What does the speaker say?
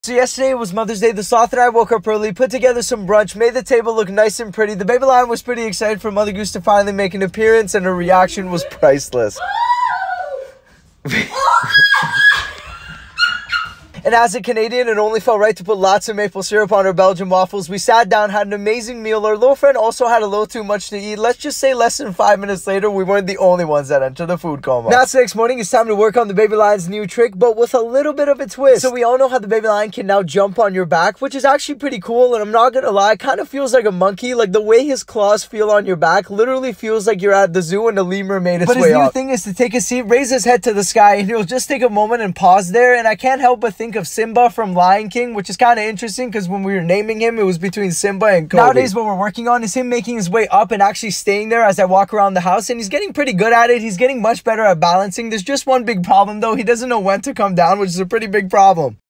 So yesterday was Mother's Day. The sloth and I woke up early, put together some brunch, made the table look nice and pretty. The baby lion was pretty excited for Mother Goose to finally make an appearance, and her reaction was priceless. And as a Canadian, it only felt right to put lots of maple syrup on our Belgian waffles. We sat down, had an amazing meal. Our little friend also had a little too much to eat. Let's just say less than 5 minutes later, we weren't the only ones that entered the food coma. Now it's the next morning. It's time to work on the baby lion's new trick, but with a little bit of a twist. So we all know how the baby lion can now jump on your back, which is actually pretty cool. And I'm not gonna lie, it kind of feels like a monkey. Like the way his claws feel on your back literally feels like you're at the zoo and the lemur made its way up. But his new thing is to take a seat, raise his head to the sky, and he'll just take a moment and pause there. And I can't help but think of Simba from Lion King, which is kind of interesting because when we were naming him, it was between Simba and Kobe. Nowadays, what we're working on is him making his way up and actually staying there as I walk around the house, and he's getting pretty good at it. He's getting much better at balancing. There's just one big problem though. He doesn't know when to come down, which is a pretty big problem.